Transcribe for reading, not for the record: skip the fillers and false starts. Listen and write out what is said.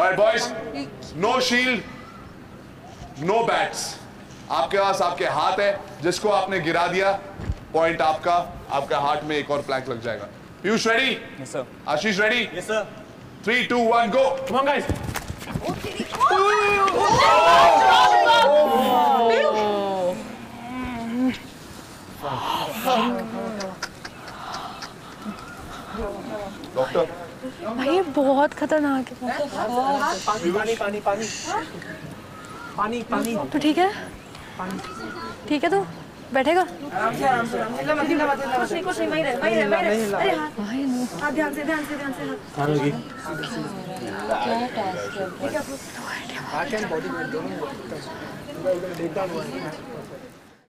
Alright boys, no shield, no bats. आपके पास आपके हाथ है, जिसको आपने गिरा दिया, पॉइंट आपका, आपका हार्ट में एक और प्लैंक लग जाएगा. Piyush ready? Yes sir. Ashish ready? Yes sir. 3, 2, 1, go! Come on guys. Doctor. भाई बहुत खतरनाक है. पानी पानी पानी पानी पानी पानी. तो ठीक है, ठीक है तो बैठेगा. आराम से आराम से कुछ नहीं वहीं रहे अरे हाँ ध्यान से हार्ट एंड बॉडी दोनों ब्रेकडाउन हुआ है.